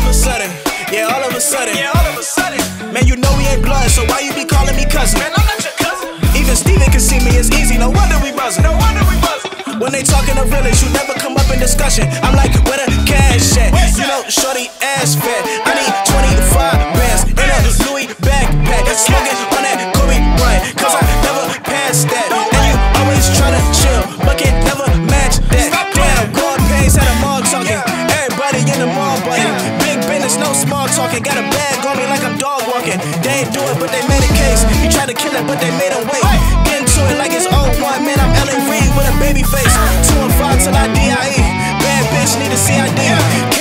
of a sudden, yeah, all of a sudden, man, you know we ain't blood, so why you be calling me cousin? Man, I'm not your cousin. Even Steven can see me, it's easy, no wonder we buzzing. When they talking the realest, you never come up in discussion. I'm like, where the cash at? You know, shorty ass fat. I need 25 bands in a Louis backpack. Smoking on that Kobe Bryant, cause I never passed that. And you always tryna chill, but can never match that. Damn, going pays at a mall talking. Everybody in the mall bugging. Big business, no small talking. Got a bag on me like I'm dog walking. They ain't do it, but they made a case. You tried to kill it, but they made a wait. Get into it like it's 01, man, I'm LA Reid with a baby face. 2 and 5 till I DIE. Bad bitch need a CID.